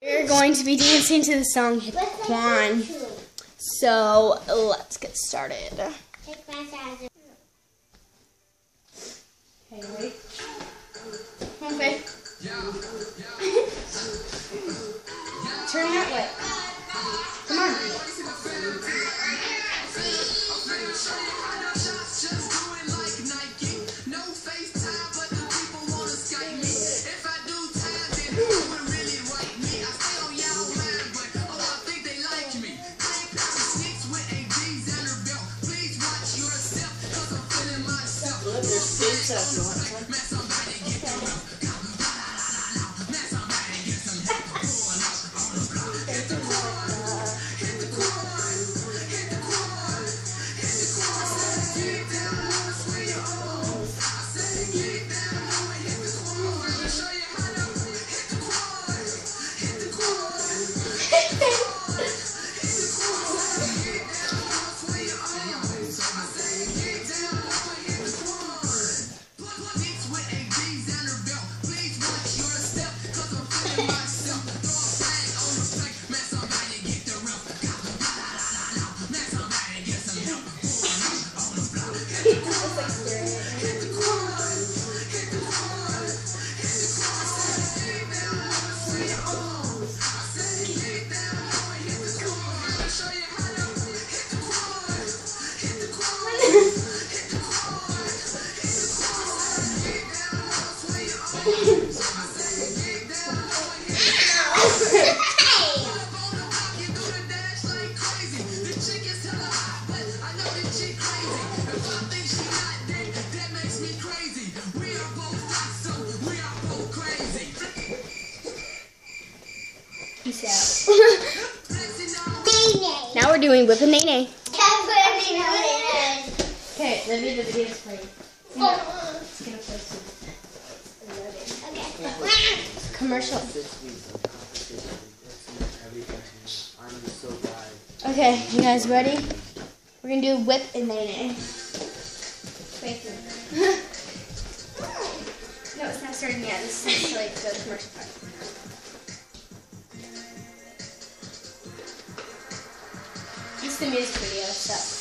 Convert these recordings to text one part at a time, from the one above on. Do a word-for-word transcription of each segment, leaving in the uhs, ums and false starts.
We're going to be dancing to the song Quon. So let's get started. Okay, ready? Come on, babe. Turn that way. Come on. Peace out. Now we're doing whip and nay-nay. Okay, let me the video play. No, it's gonna play soon. Okay. Commercial. Okay, you guys ready? We're gonna do whip and nay-nay. Wait. No, it's not starting yet. This is like the commercial part. It's the music video, so.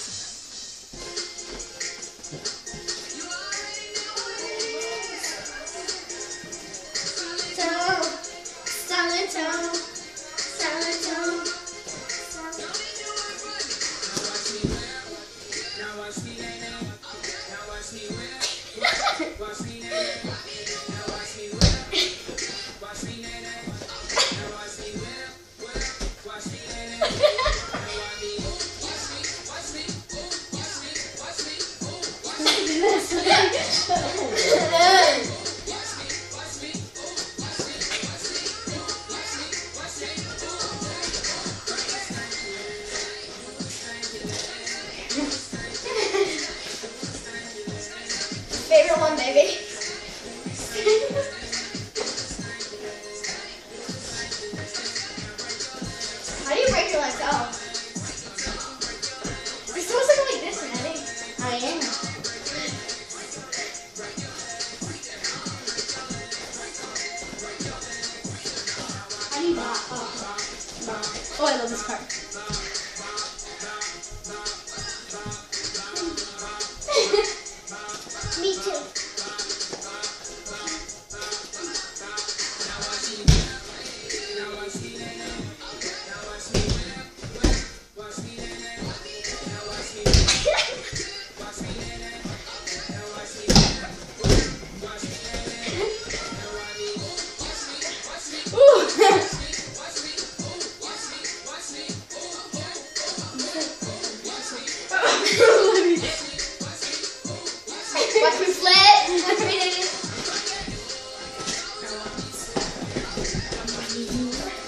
Favorite one, baby. How do you break your legs out? You're supposed to go like this, Maddie. I am. How do you bop? Oh. Oh, I love this part. Me too. Watch me flip. Watch me do this.